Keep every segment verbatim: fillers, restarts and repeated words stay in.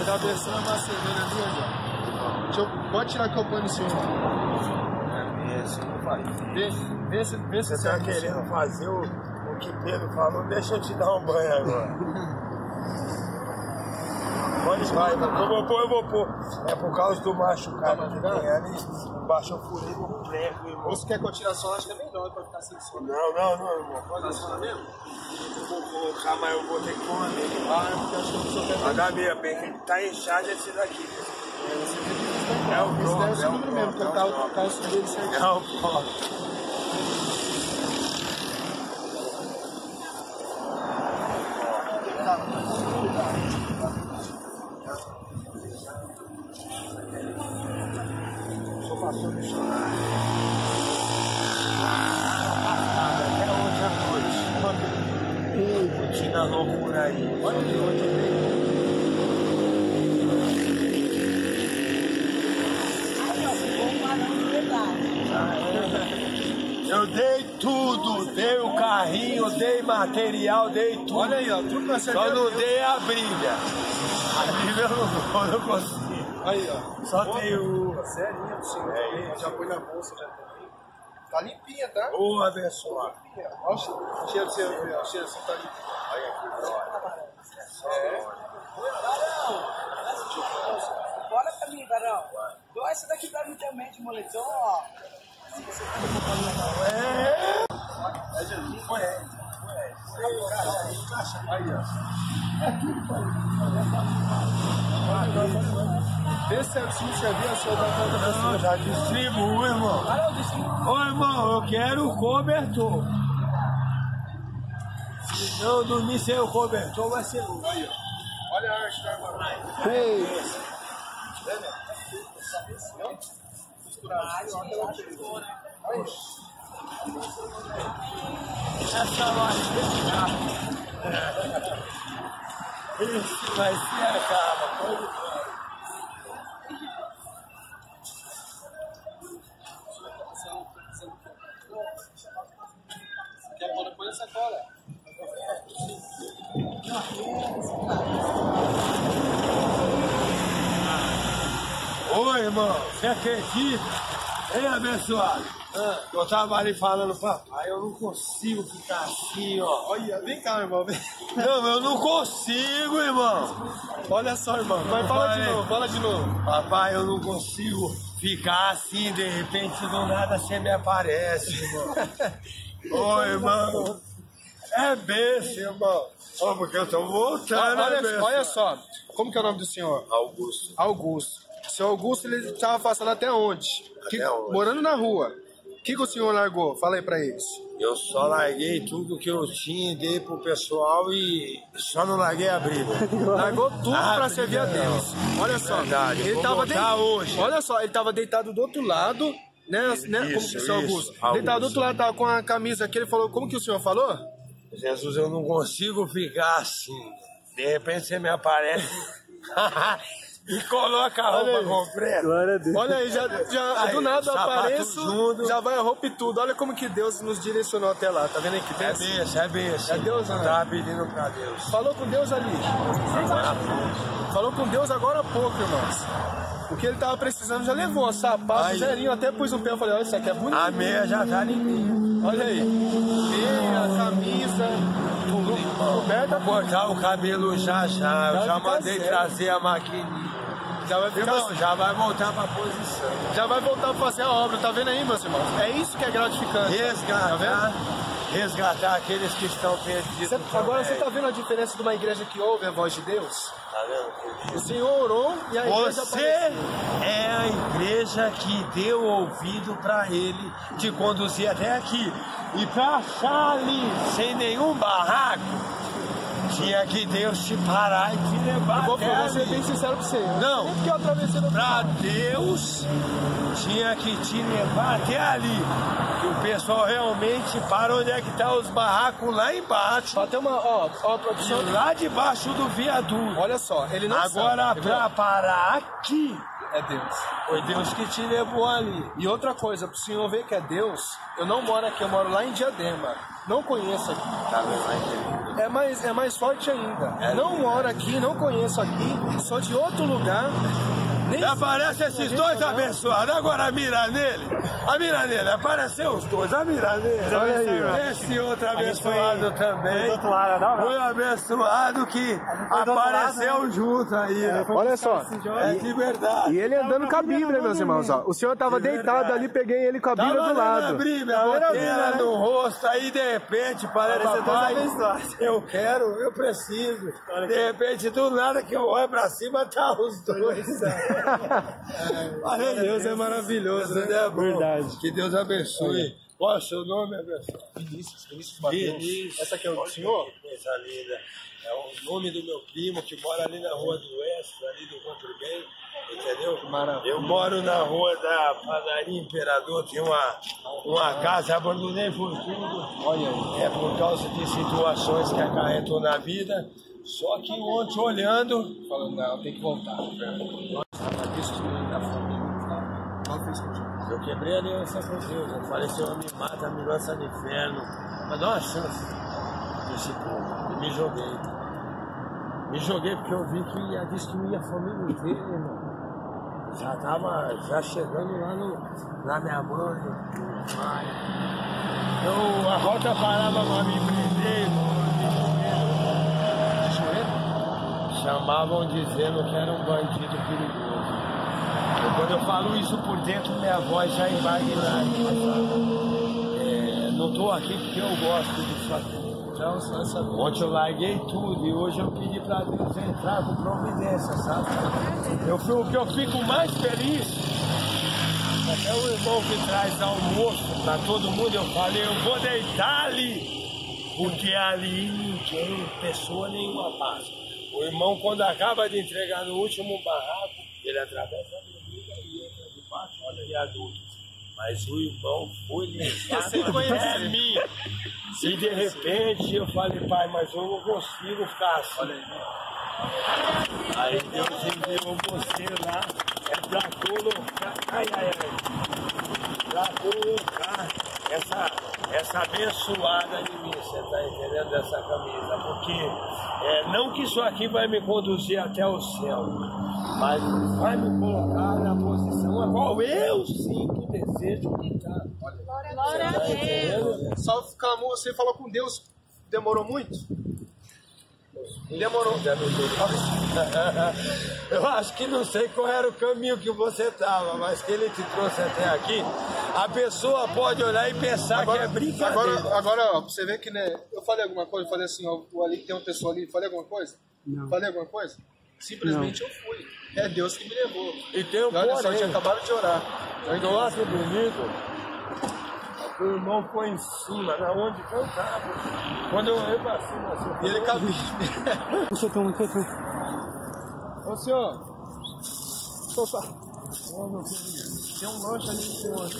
Cabeção é Macedônia ali, ó. Deixa eu, pode tirar que eu ponho no senhor. É, esse não faz. Vê, vê se vê se você tá querendo fazer o, o que Pedro falou, deixa eu te dar um banho agora. Pode vai, eu vou pôr, eu vou pôr. É por causa do machucado que tem ali, embaixo eu furei no prego, irmão. Ou se quer que eu tire a sola, acho que é melhor pra ficar sem sola. Não, não, não, irmão. Pode a sola mesmo? Eu vou colocar, mas eu vou ter que pôr uma meia. Ah, é porque eu acho que eu sou Vai dar meia, bem que tá inchado esse daqui. É o próprio, é o número mesmo, porque o carro, o carro subiu certinho. É o próprio. Sou pastor missionário. Até hoje à noite. Continua loucura aí. Olha de onde veio. Eu dei tudo, dei o carrinho, dei material, dei tudo. Olha aí, ó, tudo na certeza. Só não dei a brilha. A brilha eu não, eu não consigo. Aí, ó. Só tem o. Sério, do senhor. É, já põe na bolsa, já também. Tá limpinha, tá? Ô, abençoado. Olha o cheiro do seu, o cheiro do seu tá limpinho. Olha aqui, olha. É. Bora pra mim, Barão. Dou essa daqui pra mim também de moletom, ó. É. Foi, é. Aí, ó. É tudo, pai. Vê se é sim, você viu a sua da conta da sua. Já distribuo, irmão. Ô, irmão, eu quero o cobertor. Se não dormir sem o cobertor, vai ser louco. Olha a arte da arma. Ei. Essa loja esse vai ser a cara, pode. Quer pôr depois essa cola? Ô, irmão, você acredita? Hein, abençoado? Ah, eu tava ali falando, papai, eu não consigo ficar assim, ó. Olha, vem cá, irmão. Vem. Não, eu não consigo, irmão. Olha só, irmão. Vai, fala de novo, fala de novo. Papai, eu não consigo ficar assim, de repente, do nada você me aparece, irmão. Ô, irmão. É besta, irmão. Ó, porque eu tô voltando, olha, né, olha só, como que é o nome do senhor? Augusto. Augusto. O senhor Augusto, ele estava afastado até onde? Até Que, onde? Morando na rua. O que, que o senhor largou? Fala aí pra eles. Eu só larguei tudo que eu tinha, dei pro pessoal e só não larguei a briga. Largou tudo Ah, pra briga servir a não. Deus. Olha só, Verdade, eu ele vou tava voltar de... hoje. Olha só, ele tava deitado do outro lado, né? Isso, né? Como que o senhor isso, Augusto? Augusto. Deitado do outro lado, tava com a camisa aqui, ele falou, como que o senhor falou? Jesus, eu não consigo ficar assim. De repente você me aparece e coloca a roupa completa. Glória a Deus. Olha aí, já, já Aí, do nada eu sapato apareço, junto. já vai a roupa e tudo. Olha como que Deus nos direcionou até lá, tá vendo aí que É Deus? bênção, é bênção. É Deus, né? Tá pedindo pra Deus. Falou com Deus ali. Agora pronto. Falou com Deus agora há pouco, irmãos. O que ele tava precisando já levou, sapato, Aí. zerinho, até pus no pé, eu falei, olha, isso aqui é bonito. A meia já tá limpinha. Olha aí, meia, camisa, tudo coberta. Vou cortar o cabelo já já. Eu Vai já ficar mandei sério. trazer a maquininha. Já vai, ficar, Irmão, já vai voltar pra posição. já vai voltar pra fazer a obra, tá vendo aí, meus irmãos? É isso que é gratificante. Resgatar, Tá vendo? resgatar aqueles que estão perdidos. Você- agora você tá vendo a diferença de uma igreja que ouve a voz de Deus? Tá vendo? O Senhor orou e a igreja Você apareceu. é a igreja que deu ouvido para ele te conduzir até aqui. E para achar ali, sem nenhum barraco, tinha que Deus te parar e te levar Eu vou, até eu vou ser ali. bem sincero pra você. Não. Sempre que eu atravessei no... Para Deus, tinha que te levar até ali. E o pessoal realmente para onde é que tá os barracos lá embaixo. Bateu uma... Ó, ó, a produção... E lá debaixo do viaduto. Olha só, ele não Agora, sabe. para parar aqui, É Deus. foi Deus que te levou ali. E outra coisa, pro senhor ver que é Deus, eu não moro aqui, eu moro lá em Diadema. Não conheço aqui. Tá vendo? é mais, é mais forte ainda. É. Não moro aqui, não conheço aqui, sou de outro lugar. Nem Aparece esses dois abençoados, agora a mira nele, a mira nele, apareceu os dois, a mira nele. Olha aí, ó. Esse outro abençoado foi, também, foi, do lado, não, não. foi abençoado que apareceu lado, né? junto aí. É, olha só, é de verdade. E ele andando com a Bíblia, meus irmãos, ó. O senhor tava deitado ali, peguei ele com a Bíblia do lado. A Bíblia, botei ela no rosto, aí de repente parece papai, eu quero, eu preciso. De repente, do nada que eu olho pra cima, tá os dois. Olha, Deus é maravilhoso, né? É verdade. Que Deus abençoe. Qual é o seu nome, abençoe? Vinícius, Vinícius Mateus. Vinícius. Essa aqui é o do senhor? Que coisa linda. É o nome do meu primo que mora ali na rua do Oeste, ali do Contra Bem, entendeu? Maravilha. Eu moro na rua da Padaria Imperador, tinha uma, uma casa, abandonei por tudo. Olha aí. É por causa de situações que acarretou na vida. Só que ontem olhando, falando, não, tem que voltar. Eu quebrei a aliança com Deus. Eu falei, Senhor, me mata, me lança no inferno. Mas dá uma chance desse povo. E me joguei. Me joguei porque eu vi que ia destruir a família inteira, irmão. Já tava já chegando lá no, na minha mãe, no pai. Eu, a rota parava pra me prender, irmão. Chamavam dizendo que era um bandido perigoso. E quando eu falo isso por dentro, minha voz já embarga é, não estou aqui porque eu gosto disso aqui. Então, só essa... Ontem eu larguei tudo e hoje eu pedi para Deus entrar com providência, sabe? Eu, o que eu fico mais feliz, até o irmão que traz almoço para todo mundo, eu falei, eu vou deitar ali, porque ali ninguém, pessoa nenhuma passa. O irmão, quando acaba de entregar no último barraco, ele atravessa a avenida e entra debaixo do viaduto. Mas o irmão foi levado até mim. E de repente eu falei, pai, mas eu não consigo ficar assim. Aí Deus enviou você lá, é pra colocar, ai, ai, ai, pra colocar essa, essa abençoada em mim, você tá entendendo, dessa camisa, porque é, não que isso aqui vai me conduzir até o céu, mas vai me colocar na posição a qual eu sinto o desejo de estar. Glória a Deus. Só clamou, você falou com Deus, demorou muito? Demorou. Eu acho que não sei qual era o caminho que você estava, mas que ele te trouxe até aqui. A pessoa pode olhar e pensar agora, que é brincadeira. Agora, agora ó, você vê que, né, eu falei alguma coisa, eu falei assim, ó, ali tem uma pessoa ali, falei alguma coisa? Não. Falei alguma coisa? Simplesmente não. Eu fui. É Deus que me levou. E tem um e olha porém. só, tinha acabado de orar. Eu não acho bonito. O irmão foi em cima, na onde eu estava. Quando eu olhei pra cima, assim, e ele cabia. Você toma, você toma. Ô senhor, opa. Ô meu filho, tem um lanche ali, senhor.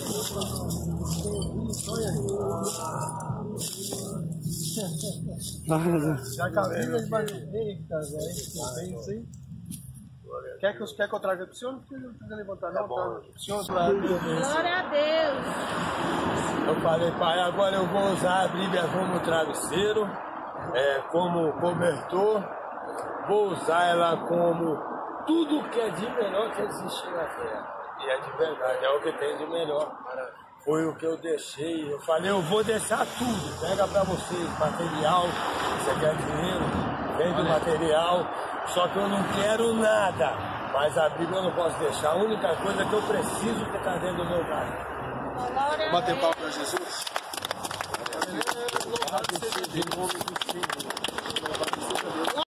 Já acabei de imaginei, cara. Bem assim. Quer que, eu, quer que eu traga para o senhor? Não precisa, não precisa levantar, não. Tá o senhor do lado. Glória a Deus. Eu falei, pai, agora eu vou usar a Bíblia como travesseiro, é, como cobertor, vou usar ela como tudo que é de melhor que existe na terra. E é de verdade, é o que tem de melhor. Foi o que eu deixei. Eu falei, eu vou deixar tudo. Pega para vocês material, você quer dinheiro, vende material. Só que eu não quero nada, mas a Bíblia eu não posso deixar. A única coisa que eu preciso que está dentro do meu carro. Bater palma para Jesus. Louvado seja Deus.